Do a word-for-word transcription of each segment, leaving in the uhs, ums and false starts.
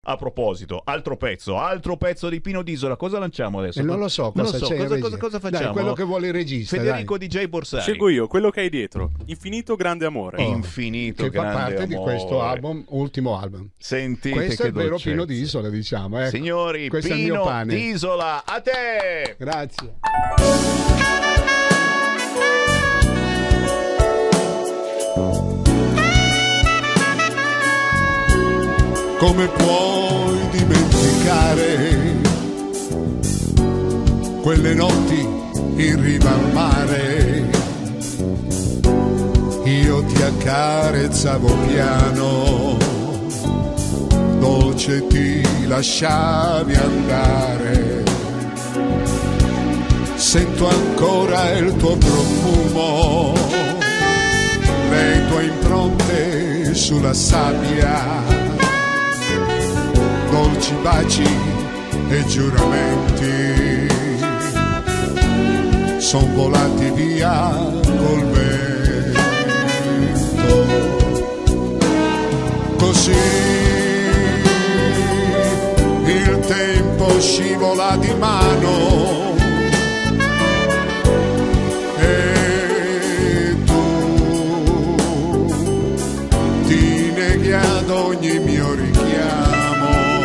A proposito, altro pezzo, altro pezzo di Pino D'Isola. Cosa lanciamo adesso? E non lo so, Non cosa, lo so. c'è, Cosa, cosa, cosa facciamo? Dai, quello che vuole il regista. Federico dai. D J Borsari. Scelgo io, quello che hai dietro. Infinito grande amore. Oh, Infinito che fa grande parte amore. di questo album, ultimo album. Sentite Questo che è il vero dolcezza. Pino D'Isola, diciamo. Ecco. Signori, Questo è il mio Pino pane. D'Isola, a te! Grazie. Come puoi dimenticare quelle notti in riva al mare? Io ti accarezzavo piano, dolce ti lasciavi andare. Sento ancora il tuo profumo, le tue impronte sulla sabbia, dolci baci e giuramenti son volati via col vento. Così il tempo scivola di mano e tu ti neghi ad ogni mio richiamo.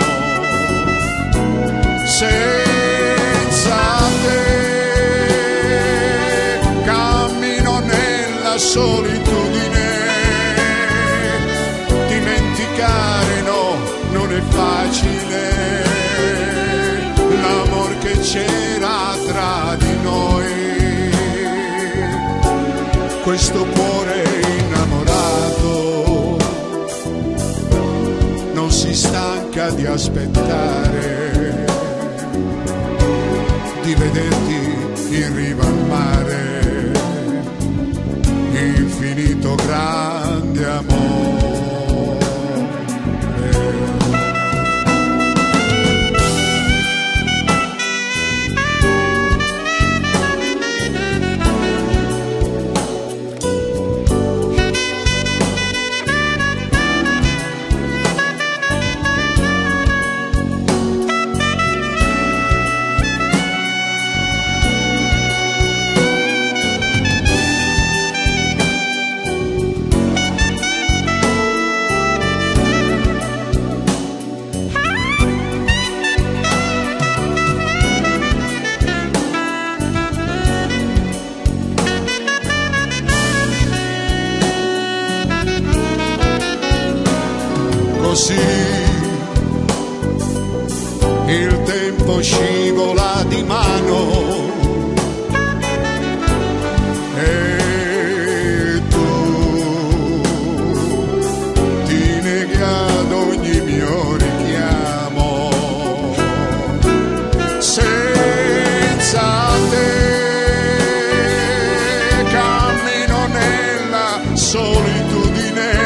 Senza te cammino nella solitudine, dimenticare no, non è facile, l'amor che c'era tra di noi, questo cuore innamorato non si stanca di aspettare, di vederti in riva al mare, infinito grande amore. Così il tempo scivola di mano e tu ti neghi ad ogni mio richiamo. Senza te cammino nella solitudine,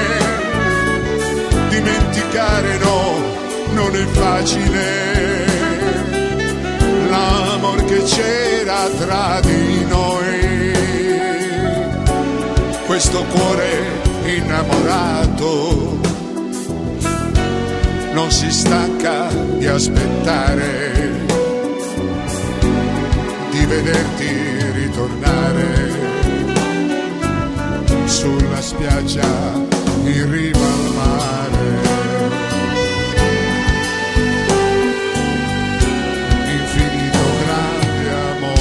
dimenticare no, non è facile, l'amor che c'era tra di noi, questo cuore innamorato non si stanca di aspettare, di vederti ritornare sulla spiaggia in riva al mare. Infinito grande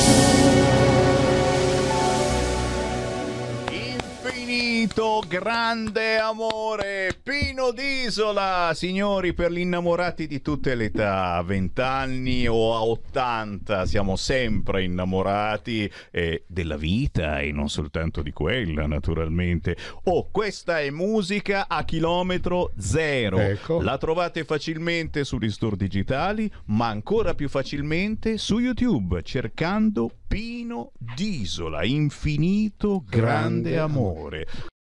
amore. Infinito grande amore. Pino D'Isola, signori, per gli innamorati di tutte le età, a vent'anni o a ottanta, siamo sempre innamorati eh, della vita e non soltanto di quella, naturalmente. Oh, questa è musica a chilometro zero. Ecco. La trovate facilmente sugli store digitali, ma ancora più facilmente su YouTube, cercando Pino D'Isola, Infinito grande, Grande amore.